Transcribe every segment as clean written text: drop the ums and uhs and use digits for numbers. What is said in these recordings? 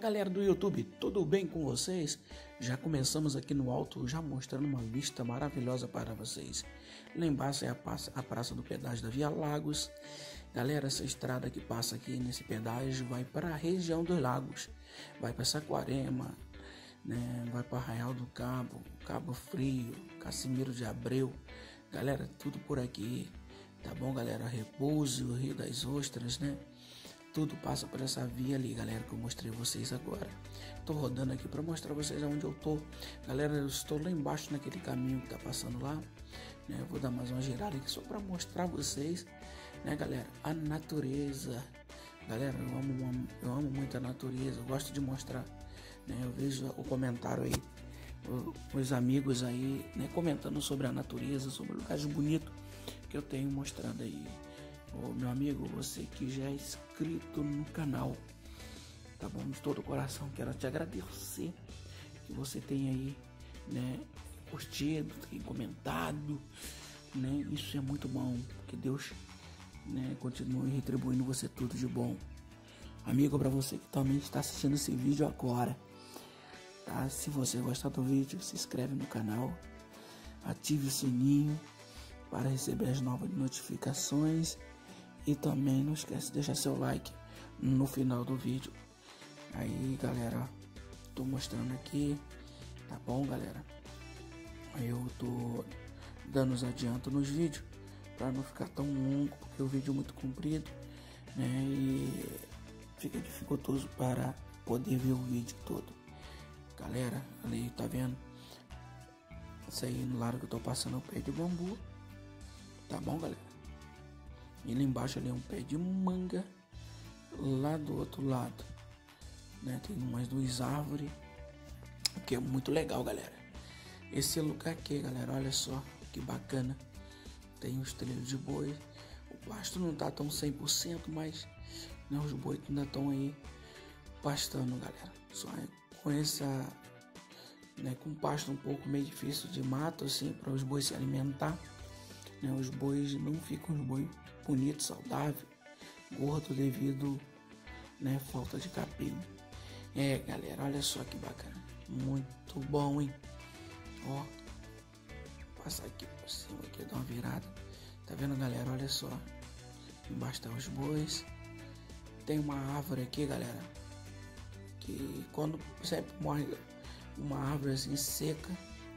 galera do YouTube, tudo bem com vocês? Já começamos aqui no alto, já mostrando uma vista maravilhosa para vocês. Lá embaixo é a praça do pedágio da Via Lagos. Galera, essa estrada que passa aqui nesse pedágio vai para a região dos Lagos. Vai para Saquarema, né? Vai para Arraial do Cabo, Cabo Frio, Casimiro de Abreu. Galera, tudo por aqui, tá bom, galera? Repouso, Rio das Ostras, né? Tudo passa por essa via ali, galera, que eu mostrei vocês agora. Tô rodando aqui para mostrar vocês aonde eu tô. Galera, eu estou lá embaixo naquele caminho que tá passando lá, né? Eu vou dar mais uma girada aqui só para mostrar vocês, né, galera, a natureza. Galera, eu amo muito a natureza, eu gosto de mostrar, né? Eu vejo o comentário aí, os amigos aí, né, comentando sobre a natureza, sobre lugares bonitos que eu tenho mostrando aí. Ô, meu amigo, você que já é inscrito no canal, tá bom? De todo o coração, quero te agradecer que você tem aí, né, curtido, tem comentado, né? Isso é muito bom, que Deus, né, continue retribuindo você tudo de bom. Amigo, para você que também está assistindo esse vídeo agora, tá? Se você gostar do vídeo, se inscreve no canal, ative o sininho para receber as novas notificações. E também não esquece de deixar seu like no final do vídeo. Aí, galera, tô mostrando aqui, tá bom, galera? Eu tô dando os adiantos nos vídeos para não ficar tão longo, porque o vídeo é muito comprido, né? E fica dificultoso para poder ver o vídeo todo. Galera, ali, tá vendo? Isso aí no lado que eu tô passando o pé de bambu, tá bom, galera? E lá embaixo ali é um pé de manga. Lá do outro lado, né, tem umas duas árvores, que é muito legal, galera. Esse lugar aqui, galera, olha só que bacana. Tem os trilhos de boi. O pasto não tá tão 100%, mas, né, os bois ainda estão aí pastando, galera. Só com essa, né, com pasto um pouco meio difícil de mato, assim, para os bois se alimentar, né. Os bois não ficam os bois bonito, saudável, gordo devido, né, falta de capim. É, galera, olha só que bacana, muito bom, hein? Ó, vou passar aqui por cima, aqui, dar uma virada. Tá vendo, galera? Olha só, embaixo tá os bois. Tem uma árvore aqui, galera, que quando sempre morre uma árvore assim seca,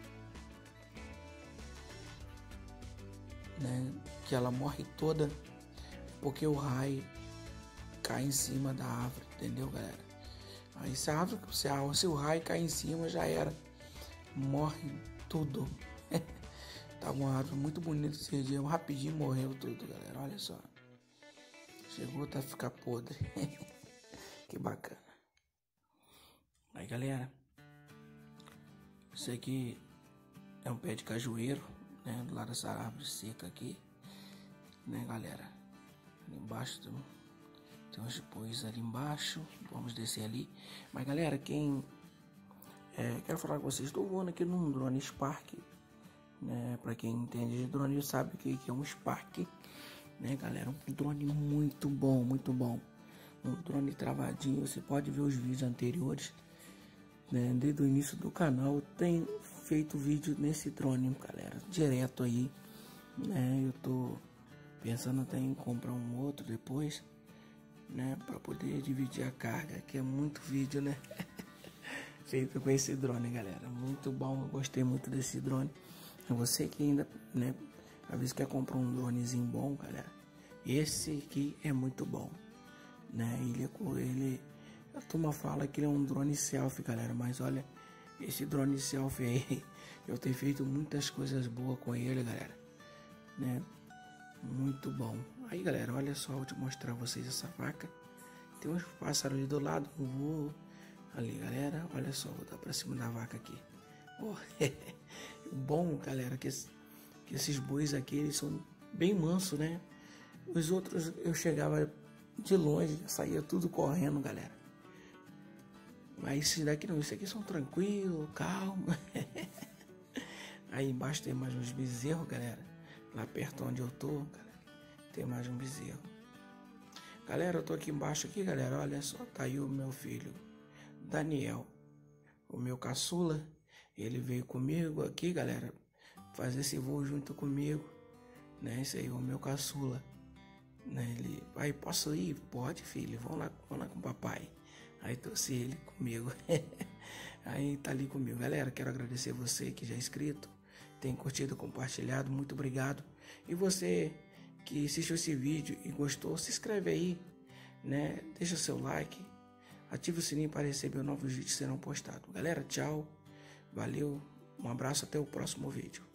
né, que ela morre toda porque o raio cai em cima da árvore, entendeu, galera? Aí se a árvore, se o raio cai em cima, já era, morre tudo. Tá uma árvore muito bonita esse dia, rapidinho morreu tudo, galera, olha só, chegou a ficar podre. Que bacana. Aí, galera, isso aqui é um pé de cajueiro, né, do lado dessa árvore seca aqui, né, galera? Ali embaixo tem uns bois ali embaixo, vamos descer ali. Mas, galera, quero falar com vocês, estou voando aqui num drone Spark, né? Para quem entende de drone sabe que é um Spark, né, galera? Um drone muito bom, um drone travadinho. Você pode ver os vídeos anteriores, né? Desde o início do canal eu tenho feito vídeo nesse drone, galera, direto aí, né? Eu tô pensando até em comprar um outro depois, né, para poder dividir a carga, que é muito vídeo, né? Feito com esse drone, galera, muito bom, eu gostei muito desse drone. Você que ainda, né, às vezes quer comprar um dronezinho bom, galera, esse aqui é muito bom, né? Ele a turma fala que ele é um drone selfie, galera, mas olha, esse drone selfie aí, eu tenho feito muitas coisas boas com ele, galera, né? Muito bom. Aí, galera, olha só, vou te mostrar a vocês essa vaca. Tem uns pássaros ali do lado, um voo ali, galera, olha só, vou dar pra cima da vaca aqui. Oh, bom, galera, que esses bois aqui, eles são bem mansos, né? Os outros eu chegava de longe, saía tudo correndo, galera. Mas esses daqui não, esses aqui são tranquilos, calmos. Aí embaixo tem mais uns bezerros, galera. Lá perto onde eu tô, cara, tem mais um bezerro. Galera, eu tô aqui embaixo aqui, galera, olha só, tá aí o meu filho Daniel, o meu caçula. Ele veio comigo aqui, galera, fazer esse voo junto comigo, né? Esse aí é o meu caçula, né? Ele, pai, posso ir? Pode, filho, vamos lá com o papai. Aí trouxe ele comigo. Aí tá ali comigo. Galera, quero agradecer você que já é inscrito, tem curtido, compartilhado, muito obrigado. E você que assistiu esse vídeo e gostou, se inscreve aí, né? Deixa seu like, ative o sininho para receber novos vídeos que serão postados. Galera, tchau, valeu, um abraço, até o próximo vídeo.